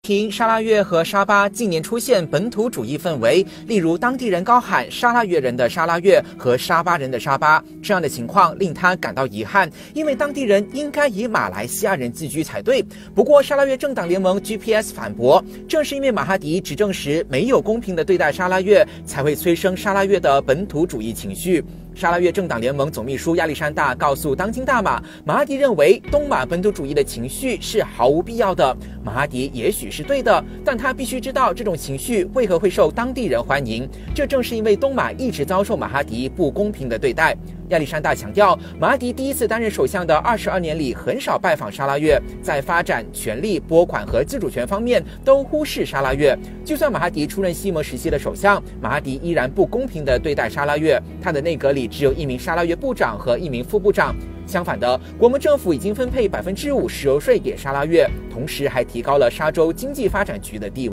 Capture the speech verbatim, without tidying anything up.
听沙拉越和沙巴近年出现本土主义氛围，例如当地人高喊沙拉越人的沙拉越和沙巴人的沙巴，这样的情况令他感到遗憾，因为当地人应该以马来西亚人自居才对。不过沙拉越政党联盟 G P S 反驳，正是因为马哈迪执政时没有公平的对待沙拉越，才会催生沙拉越的本土主义情绪。沙拉越政党联盟总秘书亚历山大告诉当今大马，马哈迪认为东马本土主义的情绪是毫无必要的。马哈迪也许是对的，但他必须知道这种情绪为何会受当地人欢迎。这正是因为东马一直遭受马哈迪不公平的对待。亚历山大强调，马哈迪第一次担任首相的二十二年里很少拜访沙拉越，在发展、权力、拨款和自主权方面都忽视沙拉越。就算马哈迪出任西摩时期的首相，马哈迪依然不公平地对待沙拉越，他的内阁里只有一名沙拉越部长和一名副部长。相反的，国门政府已经分配百分之五石油税给沙拉越，同时还提高了沙州经济发展局的地位。